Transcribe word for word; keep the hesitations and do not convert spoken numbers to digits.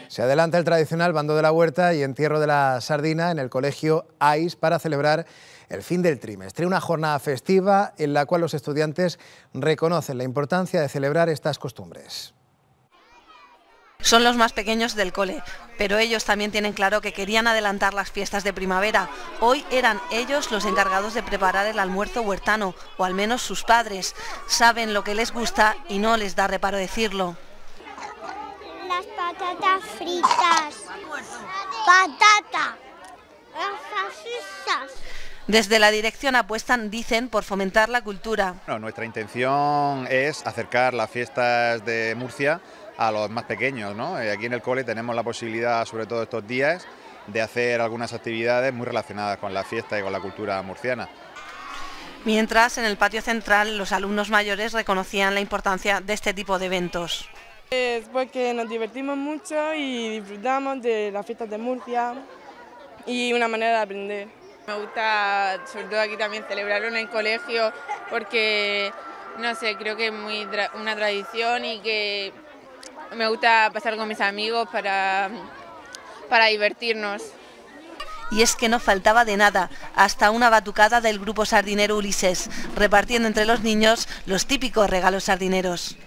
Se adelanta el tradicional bando de la huerta y entierro de la sardina en el colegio AIS para celebrar el fin del trimestre. Una jornada festiva en la cual los estudiantes reconocen la importancia de celebrar estas costumbres. Son los más pequeños del cole, pero ellos también tienen claro que querían adelantar las fiestas de primavera. Hoy eran ellos los encargados de preparar el almuerzo huertano, o al menos sus padres. Saben lo que les gusta y no les da reparo decirlo. Las patatas fritas. Patata. Las salsas. Desde la dirección apuestan, dicen, por fomentar la cultura. Bueno, nuestra intención es acercar las fiestas de Murcia a los más pequeños, ¿no? Aquí en el cole tenemos la posibilidad, sobre todo estos días, de hacer algunas actividades muy relacionadas con la fiesta y con la cultura murciana. Mientras, en el patio central, los alumnos mayores reconocían la importancia de este tipo de eventos. Es porque nos divertimos mucho y disfrutamos de las fiestas de Murcia y una manera de aprender. Me gusta, sobre todo aquí también, celebrarlo en el colegio porque, no sé, creo que es muy tra- una tradición y que me gusta pasar con mis amigos para, para divertirnos. Y es que no faltaba de nada, hasta una batucada del grupo sardinero Ulises, repartiendo entre los niños los típicos regalos sardineros.